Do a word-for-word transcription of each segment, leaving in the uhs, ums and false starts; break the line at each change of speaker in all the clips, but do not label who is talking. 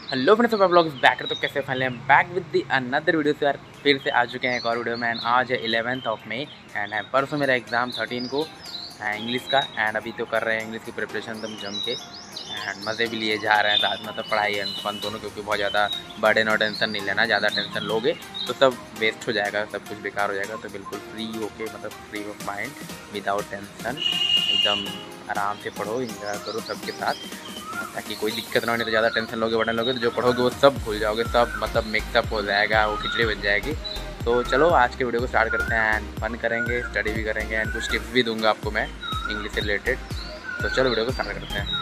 Hello friends, तो blog back तो कैसे फाइनली हम back with the another video से यार फिर से आ चुके हैं एक और वीडियो में। एंड आज है इलेवेंथ ऑफ मई एंड है परसों मेरा एग्ज़ाम थर्टीन को है इंग्लिश का। एंड अभी तो कर रहे हैं इंग्लिश की प्रिपरेशन एकदम जम के एंड मज़े भी लिए जा रहे हैं साथ में, मतलब पढ़ाई एंड फन दोनों, क्योंकि बहुत ज़्यादा बर्डन और टेंशन नहीं लेना। ज़्यादा टेंशन लोगे तो सब वेस्ट हो जाएगा, सब कुछ बेकार हो जाएगा। तो बिल्कुल फ्री होके, मतलब free of mind without tension एकदम आराम से पढ़ो, इंजॉय करो सबके साथ, ताकि कोई दिक्कत ना हो। नहीं तो ज़्यादा टेंशन लोगे बटन लोगे तो जो पढ़ोगे वो सब भूल जाओगे, सब मतलब मिक्सअप हो जाएगा, वो खिचड़ी बन जाएगी। तो चलो आज के वीडियो को स्टार्ट करते हैं एंड फन करेंगे, स्टडी भी करेंगे एंड कुछ टिप्स भी दूंगा आपको मैं इंग्लिश से रिलेटेड। तो चलो वीडियो को स्टार्ट करते हैं।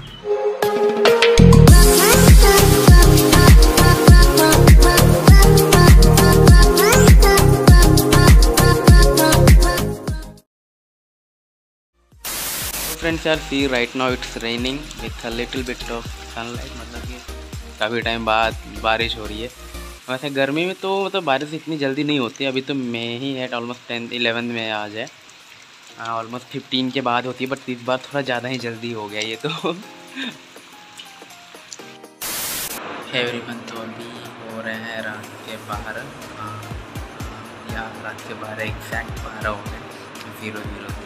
फ्रेंड्स यार see right now it's raining with a little bit of sunlight, मतलब कि काफ़ी टाइम बाद बारिश हो रही है। वैसे गर्मी में तो मतलब बारिश इतनी जल्दी नहीं होती, अभी तो मई ही है, ऑलमोस्ट टेंथ इलेवेंथ में आज है, ऑलमोस्ट फिफ्टीन के बाद होती है, बट इस बार थोड़ा ज़्यादा ही जल्दी हो गया ये तो। एवरीवन तो अभी हो रहे हैं रात के बारह, हाँ या रात के बारह एग्जैक्ट बारह हो गए, ज़ीरो ज़ीरो ज़ीरो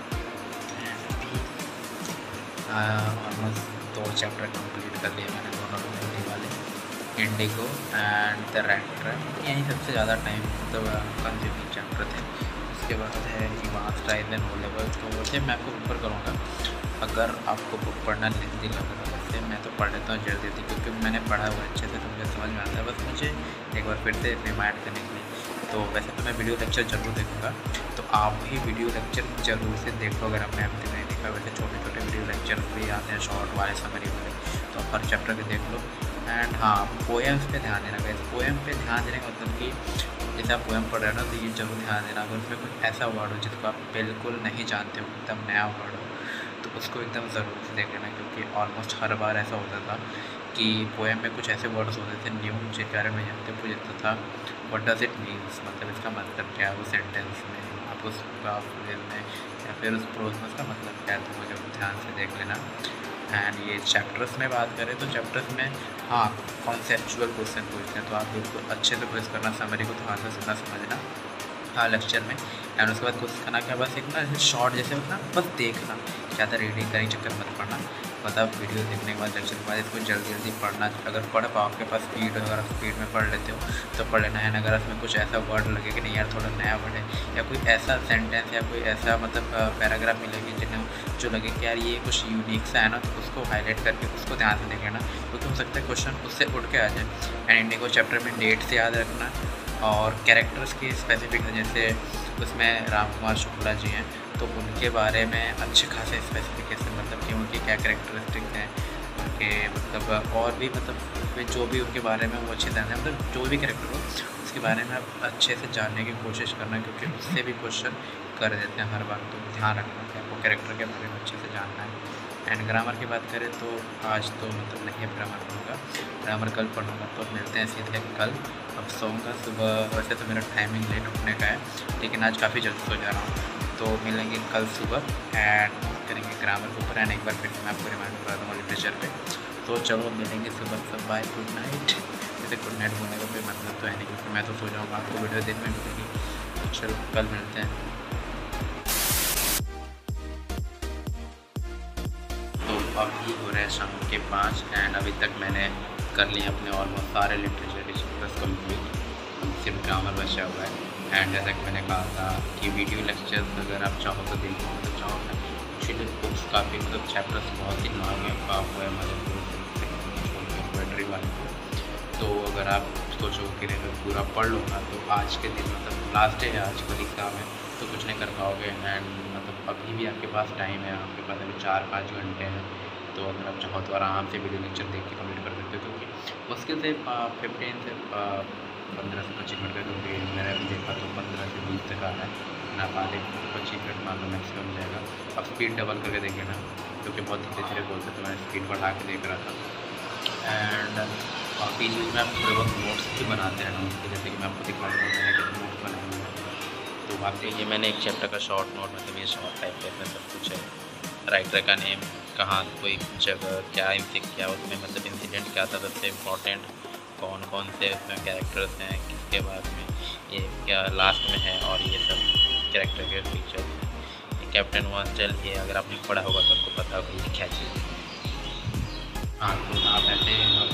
ऑलमोस्ट दो चैप्टर कंप्लीट कर लिए मैंने, दोनों हिंदी वाले, इंडिगो एंड द राइटर। यही सबसे ज़्यादा टाइम मतलब कंज्यूमिंग चैप्टर थे। उसके बाद है इवास्ट आइलैंड ओ लेवल, तो वैसे मैं आपको ऊपर करूँगा। अगर आपको बुक पढ़ना लेंदी लग रहा है, वैसे मैं तो पढ़ लेता हूँ जल्दी जल्दी, क्योंकि मैंने पढ़ा हुआ अच्छे से, तो मुझे समझ में आता है। बस मुझे एक बार फिर से रिमाइंड करने के लिए, तो वैसे तो मैं वीडियो लेक्चर ज़रूर देखूँगा, तो आप भी वीडियो लेक्चर ज़रूर से देखो। अगर आपने अब तक नहीं देखा, वैसे छोटे छोटे वीडियो लेक्चर भी आते हैं, शॉर्ट वाले, समरी वाले, तो आप हर चैप्टर के देख लो। एंड हाँ, पोएम्स पे ध्यान देना गाइस। पोएम पे ध्यान देने का मतलब कि जैसे आप पोएम पढ़ रहे हो ना, तो ये जरूर ध्यान देना अगर उसमें कोई ऐसा वर्ड हो जिसको आप बिल्कुल नहीं जानते हो, एकदम नया वर्ड हो, तो उसको एकदम ज़रूर से देख लेना। क्योंकि ऑलमोस्ट हर बार ऐसा होता था कि पोएम में कुछ ऐसे वर्ड्स होते थे न्यू, जिनके बारे में जानते पूछ जाता था व्हाट डज़ इट मीन्स, मतलब इसका मतलब क्या है, वो सेंटेंस में आप उस फ्रेज में या फिर उस प्रोज में उसका मतलब क्या है, तो मुझे ध्यान से देख लेना। एंड ये चैप्टर्स में बात करें तो चैप्टर्स में हाँ कॉन्सेप्चुअल क्वेश्चन पूछते हैं, तो आप बिल्कुल अच्छे से क्वेश्चन करना, समरी को ध्यान से सुनना समझना हाँ लेक्चर में। एंड उसके बाद कुछ करना क्या, बस एक ना जैसे शॉर्ट जैसे होता ना, बस देखना, ज़्यादा रीडिंग करने चक्कर मत पड़ना। मतलब वीडियो देखने के बाद, लेक्चर के बाद इसको जल्दी जल्दी पढ़ना। अगर पढ़ पाओ, आपके पास स्पीड, अगर आप स्पीड में पढ़ लेते हो तो पढ़ लेना है। अगर उसमें कुछ ऐसा वर्ड लगे कि नहीं यार थोड़ा नया वर्ड है, या कोई ऐसा सेंटेंस या कोई ऐसा मतलब पैराग्राफ मिलेगी जिन्हें जो लगे कि यार ये कुछ यूनिक सा है ना, तो उसको हाईलाइट करके उसको ध्यान से देख लेना, क्योंकि हो सकता है क्वेश्चन उससे उठ के आ जाए। एंड इंडिगो चैप्टर में डेट से याद रखना और कैरेक्टर्स की स्पेसिफिक है, जैसे उसमें राम कुमार शुक्ला जी हैं, तो उनके बारे में अच्छे खासे स्पेसिफिकेशन, मतलब कि उनकी क्या कैरेक्टरिस्टिक हैं, उनके मतलब और भी मतलब जो भी उनके बारे में वो अच्छे जानते हैं, मतलब जो भी कैरेक्टर हो उसके बारे में आप अच्छे से जानने की कोशिश करना, क्योंकि उससे भी क्वेश्चन कर देते हैं हर बार। तो ध्यान रखना कि आपको कैरेक्टर के बारे में अच्छे से जानना है। एंड ग्रामर की बात करें तो आज तो मतलब नहीं है ग्रामर पढ़ूँगा, ग्रामर कल पढ़ूँगा। तो मिलते हैं सीधे कल। अब सोऊंगा सुबह, वैसे तो मेरा टाइमिंग लेट उठने का है, लेकिन आज काफ़ी जल्दी सो जा रहा हूँ। तो मिलेंगे कल सुबह एंड करेंगे ग्रामर के ऊपर। एंड एक बार फिर मैं आपको रिमाइंड करा दूँगा लिटरेचर पे। तो चलो मिलेंगे सुबह, सब बाय, गुड नाइट। जैसे गुड नाइट बोलने का कोई मतलब तो है नहीं, क्योंकि मैं तो सो जाऊँगा, आपको वीडियो दिन में मिलेगी। चलो कल मिलते हैं। अभी हो रहे हैं शाम के पाँच एंड अभी तक मैंने कर लिए अपने ऑलमोस्ट सारे लिटरेचर के चैप्टर्स कम्प्लीट, सिर्फ ग्रामर बचा हुआ है। एंड जैसा कि मैंने कहा था कि वीडियो लेक्चर्स अगर आप चाहो तो देखो, तो चाहो ना, एक्चुअली बुक्स काफ़ी मतलब चैप्टर्स बहुत ही नाम है का हुआ है हमारे छोड़ के पोएट्री वाले को। तो अगर आप सोचो कि मैं पूरा पढ़ लूँगा तो आज के दिन मतलब लास्ट डे है, आज कल एग्ज़ाम है, तो कुछ नहीं कर पाओगे। एंड मतलब अभी भी आपके पास टाइम है, आपके पास अभी चार पाँच घंटे हैं, तो अगर आप चाहो तो आराम से वीडियो लेक्चर देख के कंप्लीट कर सकते हो, क्योंकि मुश्किल से फिफ्टीन से पंद्रह से पच्चीस मिनट का, क्योंकि मैंने अभी देखा तो पंद्रह से बीस तक आ रहा है ना, आधे पच्चीस मिनट मान लो मैक्सिमम जाएगा। अब स्पीड डबल करके देख लेना, क्योंकि बहुत धीरे धीरे बोलते, तो मैं स्पीड बढ़ा के देख रहा था। एंड बीच बीच में आप थोड़े बहुत नोट्स भी बनाते रहना उसके, जैसे कि मैं आपको दिखा दूँगा मैंने कितने नोट्स बनाए हुए हैं। तो वाकई ये मैंने एक चैप्टर का शॉर्ट नोट, मतलब ये शॉर्ट टाइप का इसमें सब कुछ है, राइटर का नेम, कहाँ कोई जगह क्या इनसे क्या उसमें मतलब इंसिडेंट क्या था सबसे इम्पोर्टेंट, कौन कौन से उसमें कैरेक्टर्स हैं, किसके बाद में ये क्या लास्ट में है, और ये सब कैरेक्टर के फीचर्स हैं। कैप्टन वन चल ये अगर आपने पढ़ा होगा तो आपको पता होगा ये क्या चीज़ है। हाँ, तो आप ऐसे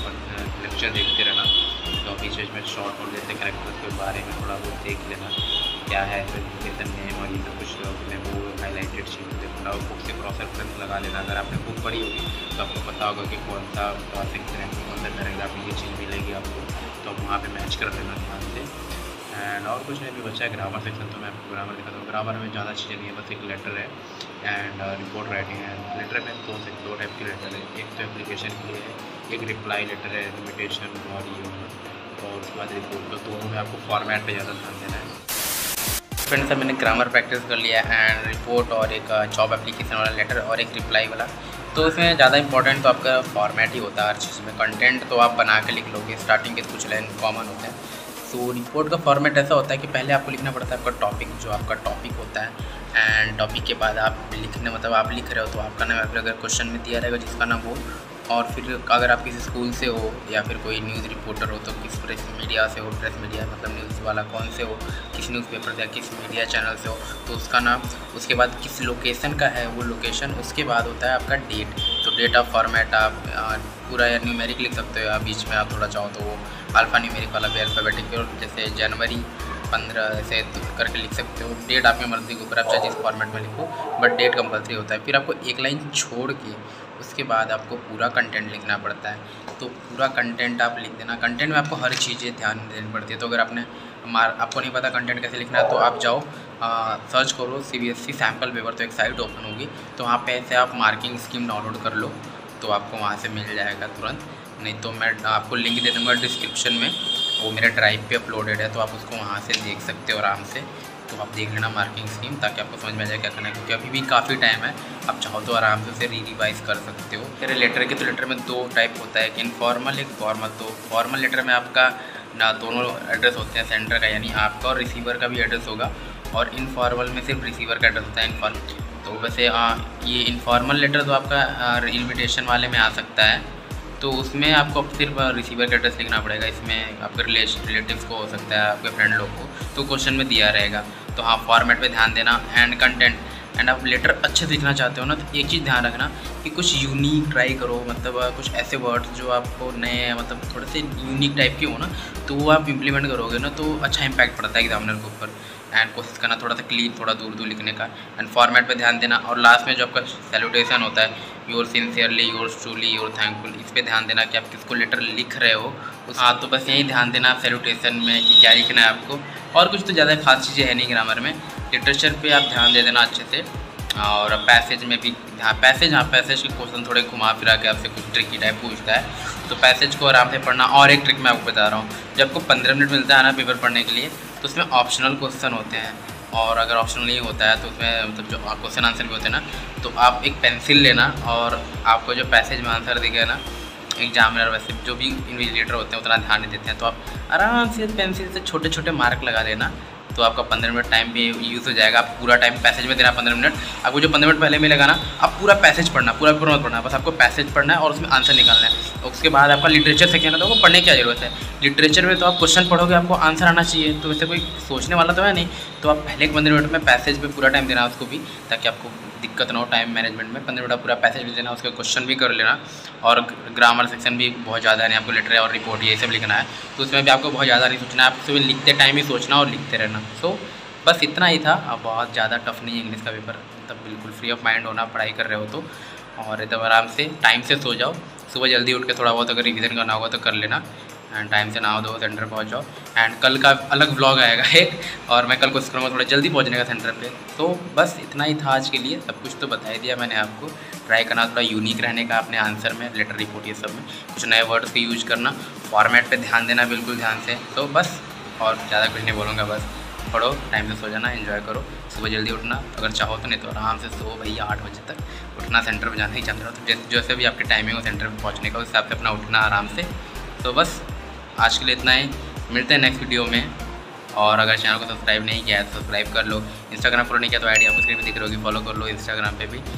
लेक्चर देखते रहना, तो बीच बीच में शॉर्ट नोट जैसे कैरेक्टर्स के बारे में थोड़ा बहुत देख लेना, क्या है एजुकेशन नेम और ये सब कुछ उसमें वो हाईलाइटेड चीज़ थोड़ा बुक से क्रॉस रेफरेंस लगा लेना। अगर आपने बुक पढ़ी होगी तो आपको पता होगा कि कौन सा सेक्शन में कौन सा पैराग्राफ में ये चीज़ मिलेगी आपको, तो आप वहाँ पे मैच कर लेना ध्यान से। एंड और कुछ नहीं, भी बच्चा है ग्रामर सेक्शन, तो मैं आपको ग्रामर दिखाता हूँ। ग्रामर में ज़्यादा चीज़ें नहीं है, बस एक लेटर है एंड रिपोर्ट राइटिंग है। लेटर में दो से दो टाइप की लेटर है, एक तो एप्लीकेशन के लिए है, एक रिप्लाई लेटर है, इन्विटेशन और ये, और उसके बाद रिपोर्ट। तो दोनों में आपको फॉर्मेट पे ज़्यादा ध्यान देना है। फ्रेंड्स अब मैंने ग्रामर प्रैक्टिस कर लिया एंड रिपोर्ट और एक जॉब एप्लीकेशन वाला लेटर और एक रिप्लाई वाला, तो उसमें ज़्यादा इंपॉर्टेंट तो आपका फॉर्मेट ही होता है हर चीज़ में। कंटेंट तो आप बना के लिख लोगे, स्टार्टिंग के कुछ लाइन कॉमन होते हैं। तो रिपोर्ट का फॉर्मेट ऐसा होता है कि पहले आपको लिखना पड़ता है आपका टॉपिक, जो आपका टॉपिक होता है, एंड टॉपिक के बाद आप लिखने मतलब आप लिख रहे हो तो आपका नाम फिर अगर क्वेश्चन में दिया रहेगा जिसका नाम हो, और फिर अगर आप किसी स्कूल से हो या फिर कोई न्यूज़ रिपोर्टर हो तो किस प्रेस मीडिया से हो, प्रेस मीडिया मतलब न्यूज़ वाला कौन से हो, किस न्यूज़पेपर से या किस मीडिया चैनल से हो तो उसका नाम, उसके बाद किस लोकेशन का है वो लोकेशन, उसके बाद होता है आपका डेट। तो डेट ऑफ फॉर्मेट आप पूरा या न्यूमेरिक लिख सकते हो या बीच में आप थोड़ा चाहो तो वो अल्फ़ा न्यूमेरिक वाला भी अल्फ़ाबेटिक, जैसे जनवरी पंद्रह ऐसे करके लिख सकते हो। डेट आपकी मर्ज़ी के ऊपर, आप चाहे जिस फॉर्मेट में लिखो, बट डेट कंपलसरी होता है। फिर आपको एक लाइन छोड़ के उसके बाद आपको पूरा कंटेंट लिखना पड़ता है। तो पूरा कंटेंट आप लिख देना। कंटेंट में आपको हर चीज़ें ध्यान देनी पड़ती है। तो अगर आपने मार आपको नहीं पता कंटेंट कैसे लिखना है तो आप जाओ आ, सर्च करो C B S E sample paper, तो एक साइट ओपन होगी, तो वहाँ पे ऐसे आप मार्किंग स्कीम डाउनलोड कर लो, तो आपको वहाँ से मिल जाएगा तुरंत। नहीं तो मैं आपको लिंक दे दूँगा डिस्क्रिप्शन में, वो मेरे ड्राइव पे अपलोडेड है, तो आप उसको वहाँ से देख सकते हो आराम से। तो आप देख लेना मार्किंग स्कीम, ताकि आपको समझ में आ जाए क्या करना है, क्योंकि अभी भी काफ़ी टाइम है, आप चाहो तो आराम से उसे री रिवाइज कर सकते हो। फिर लेटर के तो लेटर में दो टाइप होता है, एक इनफॉर्मल एक फॉर्मल। तो फॉर्मल लेटर में आपका ना दोनों एड्रेस होते हैं, सेंडर का यानी आपका और रिसीवर का भी एड्रेस होगा, और इनफॉर्मल में सिर्फ रिसीवर का एड्रेस होता है इनफॉर्मल। तो वैसे आ, ये इनफॉर्मल लेटर तो आपका इन्विटेशन वाले में आ सकता है, तो उसमें आपको सिर्फ रिसीवर का एड्रेस लिखना पड़ेगा। इसमें आपके रिलेटिव्स को हो सकता है, आपके फ्रेंड लोग को, तो क्वेश्चन में दिया रहेगा। तो हाँ, फॉर्मेट पे ध्यान देना एंड कंटेंट। एंड आप लेटर अच्छे से लिखना चाहते हो ना, तो एक चीज़ ध्यान रखना कि कुछ यूनिक ट्राई करो, मतलब कुछ ऐसे वर्ड्स जो आपको नए मतलब थोड़े से यूनिक टाइप के हो ना, तो वो आप इम्प्लीमेंट करोगे ना तो अच्छा इम्पैक्ट पड़ता है एग्जामिनर के ऊपर। एंड कोशिश करना थोड़ा सा क्लीन, थोड़ा दूर दूर लिखने का, एंड फॉर्मेट पे ध्यान देना। और लास्ट में जो आपका सैल्यूटेशन होता है, your sincerely, yours truly, your thankful, इस पे ध्यान देना कि आप किसको लेटर लिख रहे हो। हाँ, तो बस यही ध्यान देना सैल्यूटेशन में कि क्या लिखना है आपको, और कुछ तो ज़्यादा खास चीज़ें है नहीं ग्रामर में। लिटरेचर पे आप ध्यान दे देना अच्छे से, और पैसेज में भी हाँ पैसेज हाँ पैसेज के क्वेश्चन थोड़े घुमा फिरा के आपसे कुछ ट्रिकी टाइप पूछता है, तो पैसेज को आराम से पढ़ना। और एक ट्रिक मैं आपको बता रहा हूँ, जब आपको पंद्रह मिनट मिलता है ना पेपर पढ़ने के लिए, तो उसमें ऑप्शनल क्वेश्चन होते हैं, और अगर ऑप्शनल नहीं होता है तो उसमें मतलब जो क्वेश्चन आंसर भी होते हैं ना, तो आप एक पेंसिल लेना, और आपको जो पैसेज में आंसर दिखे ना, एग्जामिनर वैसे जो भी इन्विजिलेटर होते हैं उतना ध्यान नहीं देते हैं, तो आप आराम से पेंसिल से छोटे छोटे मार्क लगा लेना, तो आपका पंद्रह मिनट टाइम भी यूज़ हो जाएगा। आप पूरा टाइम पैसेज में देना पंद्रह मिनट, आपको जो पंद्रह मिनट पहले मिलेगा ना, आप पूरा पैसेज पढ़ना, पूरा पूरा मत पढ़ना, बस आपको पैसेज पढ़ना है और उसमें आंसर निकालना है। उसके बाद आपका लिटरेचर सेक्शन है, तो आपको पढ़ने की क्या ज़रूरत है। लिटरेचर में तो आप क्वेश्चन पढ़ोगे, आपको आंसर आना चाहिए, तो वैसे कोई सोचने वाला तो है नहीं, तो आप पहले पंद्रह मिनट में पैसेज पे पूरा टाइम देना उसको भी, ताकि आपको दिक्कत ना हो टाइम मैनेजमेंट में। पंद्रह मिनट पूरा पैसेज भी देना, उसके क्वेश्चन भी कर लेना, और ग्रामर सेक्शन भी बहुत ज़्यादा नहीं, आपको लेटर और रिपोर्ट ये सब लिखना है, तो उसमें भी आपको बहुत ज़्यादा नहीं सोचना है, आपको सिर्फ लिखते टाइम ही सोचना और लिखते रहना। सो बस इतना ही था। अब बहुत ज़्यादा टफ नहीं है इंग्लिश का पेपर, तब बिल्कुल फ्री ऑफ माइंड होना पढ़ाई कर रहे हो तो, और एकदम आराम से टाइम से सो जाओ, सुबह जल्दी उठ के थोड़ा बहुत अगर रिवीजन करना होगा तो कर लेना, एंड टाइम से नहा दो, सेंटर पहुंच जाओ। एंड कल का अलग व्लॉग आएगा एक, और मैं कल कोशिश करूँगा थोड़ा जल्दी पहुंचने का सेंटर पे। तो बस इतना ही था आज के लिए, सब कुछ तो बता ही दिया मैंने आपको। ट्राई करना थोड़ा यूनिक रहने का अपने आंसर में, लेटर रिपोर्ट ये सब में कुछ नए वर्ड्स का यूज करना, फॉर्मेट पर ध्यान देना बिल्कुल ध्यान से। तो बस और ज़्यादा कुछ नहीं बोलूँगा, बस पढ़ो, टाइम से सो जाना, एंजॉय करो, सुबह जल्दी उठना अगर चाहो तो, नहीं तो आराम से सो भैया आठ बजे तक उठना, सेंटर पे जाना ही चाहते हो तो जैसे जैसे भी आपकी टाइमिंग हो सेंटर पे पहुंचने का, उस हिसाब से अपना उठना आराम से। तो बस आज के लिए इतना ही, मिलते हैं नेक्स्ट वीडियो में। और अगर चैनल को सब्सक्राइब नहीं किया है तो सब्सक्राइब कर लो, इंस्टाग्राम फॉलो नहीं किया तो आईडी आपको स्क्रीन पे दिख रही होगी, फॉलो कर लो इंस्टाग्राम पे भी।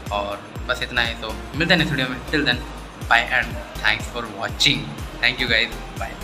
और बस इतना है, तो मिलते हैं नेक्स्ट वीडियो में। Till then bye and thanks for watching. Thank you guys, bye.